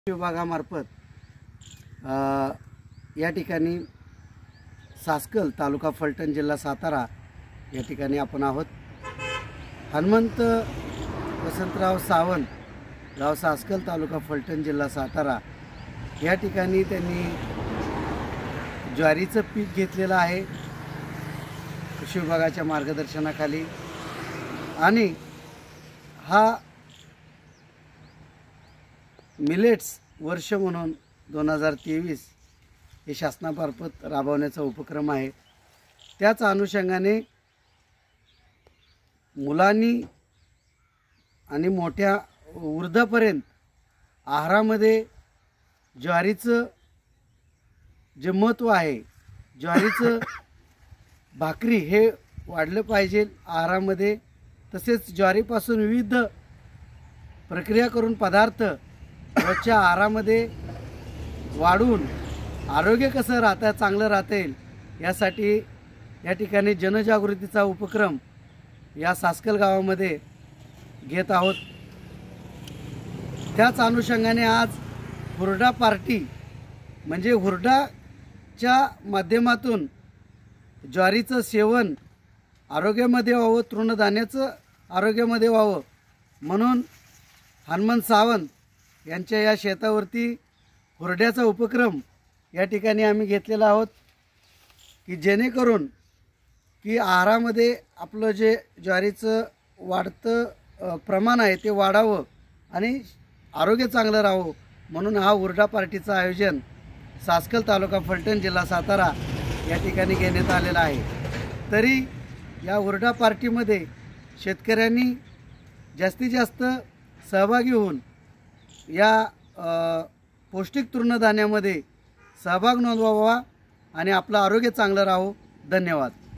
विभागामार्फत या ठिकाणी सासकल तालुका फलटण जिल्हा सातारा या ठिकाणी आपण आहोत। हनुमंत वसंतराव सावंत गाव सासकल तालुका फलटण जिल्हा सातारा या ठिकाणी त्यांनी ज्वारीचं पीक घेतलेलं आहे कृषी विभागाच्या मार्गदर्शनाखाली। आणि हा मिलेट्स वर्ष म्हणून 2023 हे शासनामार्फत राबवण्याचा उपक्रम आहे। त्याच अनुषंगाने मुलांनी आणि मोठ्या वृद्धापर्यंत आहारामध्ये ज्वारीचं जे महत्त्व आहे, ज्वारीचं भाकरी हे वाढलं पाहिजे आहारामध्ये। तसेच ज्वारीपासून विविध प्रक्रिया करून पदार्थ रोजच्या आहारामध्ये वाढून आरोग्य कसं राहतं, चांगलं राहता येईल यासाठी या ठिकाणी जनजागृतीचा उपक्रम या सासकल गावामध्ये घेत आहोत। त्याच अनुषंगाने आज हुरडा पार्टी म्हणजे हुरडाच्या माध्यमातून ज्वारीचं सेवन आरोग्यामध्ये व्हावं, तृणधान्याचं आरोग्यामध्ये व्हावं म्हणून हनुमंत सावंत यांच्या या शेतावरती हुरड्याचा उपक्रम या ठिकाणी आम्ही घेतलेला आहोत की जेणेकरून की आहारामध्ये आपलं जे ज्वारीचं वाढतं प्रमाण आहे ते वाढावं आणि आरोग्य चांगलं राहावं म्हणून हा हुरडा पार्टीचं आयोजन सासकल तालुका फलटण जिल्हा सातारा या ठिकाणी घेण्यात आलेलं आहे। तरी या हुरडा पार्टीमध्ये शेतकऱ्यांनी जास्तीत जास्त सहभागी होऊन या पौष्टिक तृणधान्यामध्ये सहभाग नोंदवावा आणि आपलं आरोग्य चांगलं राहावं। धन्यवाद।